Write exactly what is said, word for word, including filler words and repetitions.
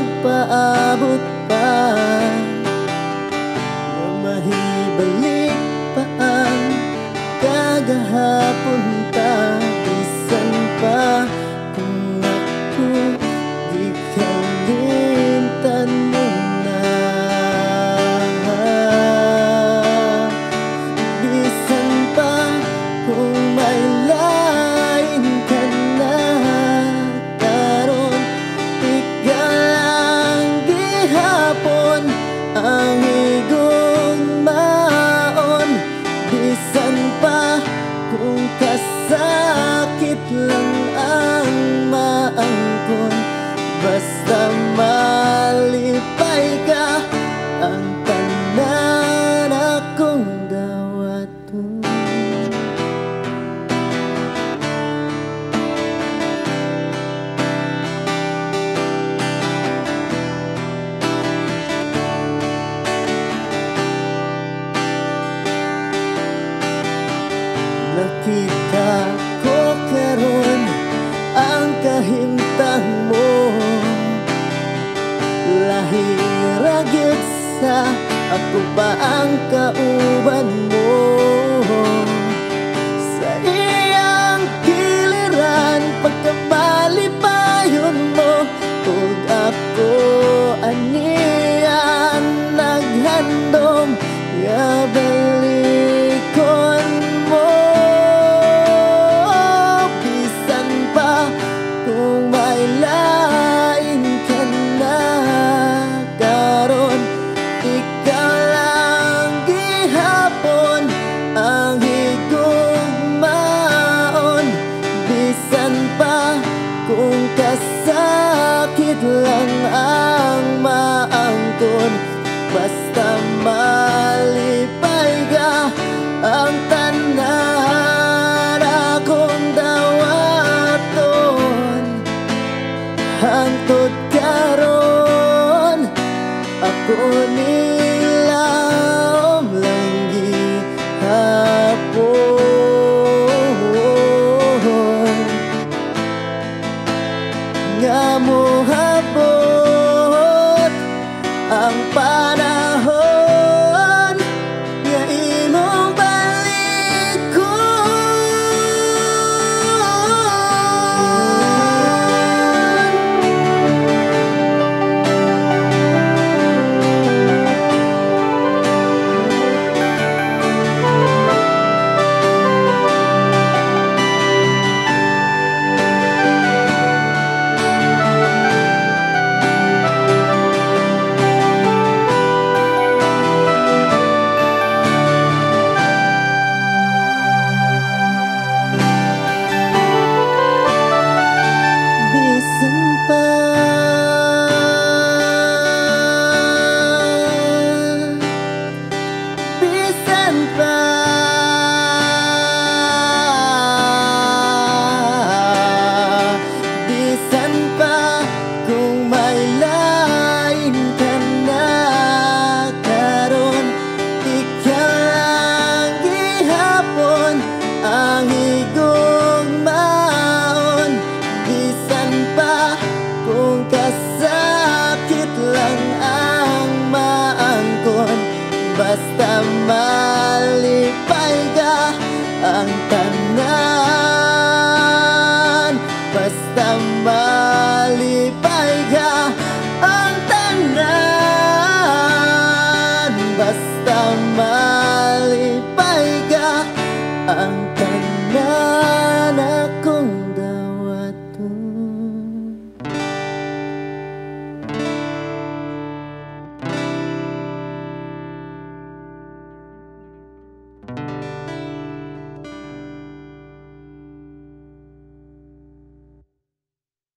magpaabot pa, na mahibalik pa ang kagahapon ta. Bisan pa kung ako di kalimtan mo na, bisan pa kung may lain ka na karon, ikaw lang gihapon ang higugmaon. Bisan pa kung kasakit lang ang maangkon, basta malipay ka ang tanan akong dawaton. Nakita ko karon ang kahimtang mo, lahi ra gyud sa ako pa ang kauban mo. Sa iyang giliran pagkamalipayon mo, ug ako aniyan naghandom nga balikon mo. Bisan pa kung may lain ka na karon, ikaw lang gihapon ang higugmaon. Bisan pa kung kasakit lang ang maangkon, basta malipay ka ang tanan akong dawaton. Hangtod karon ako nilaom lang gihapon, nga mohabot ang panahon nga imong balikon. Bisan pa bisan pa bisan pa kung may lain ka na karon, ikaw lang gihapon ang higugmaon. Bisan pa kung kas